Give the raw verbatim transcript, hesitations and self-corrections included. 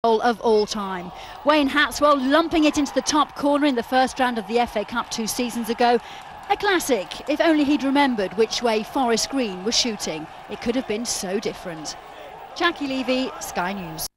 goal of all time. Wayne Hatswell lumping it into the top corner in the first round of the F A Cup two seasons ago. A classic, if only he'd remembered which way Forest Green was shooting. It could have been so different. Jackie Levy, Sky News.